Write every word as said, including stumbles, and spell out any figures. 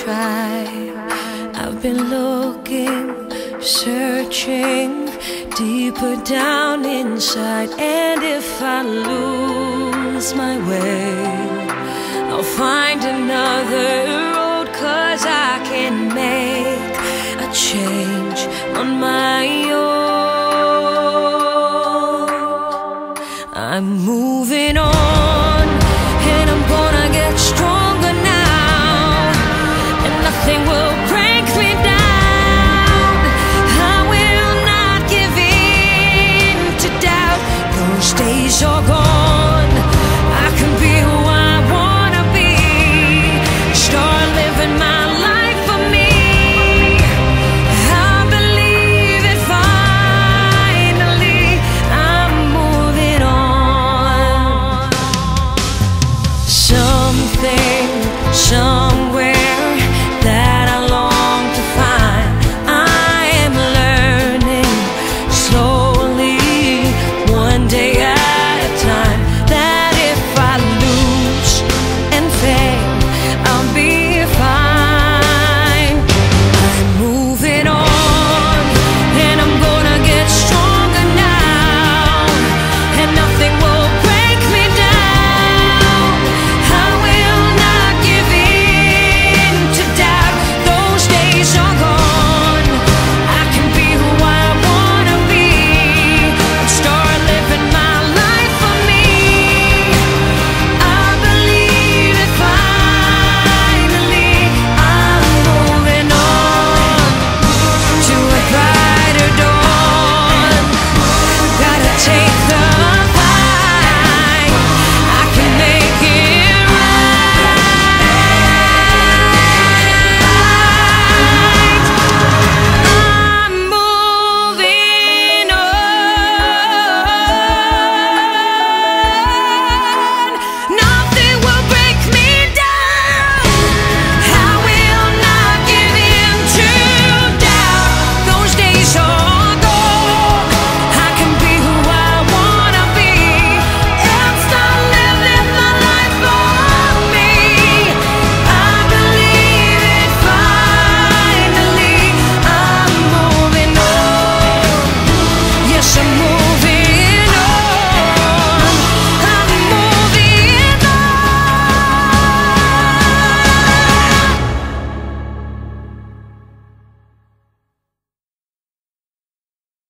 try. I've been looking, searching deeper down inside, and if I lose my way, I'll find another road, 'cause I can make a change on my own. I'm moving on, and I'm gonna get stronger now, and nothing will break me down. I will not give in to doubt. Those days are gone. I can be who I wanna be, start living my life for me. I believe it finally. I'm moving on. Something, something